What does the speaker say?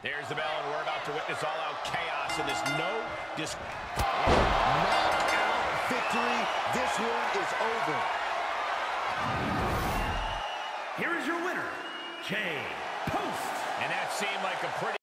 There's the bell, and we're about to witness all-out chaos in this knockout victory. This one is over. Here is your winner, Jay Post. And that seemed like a pretty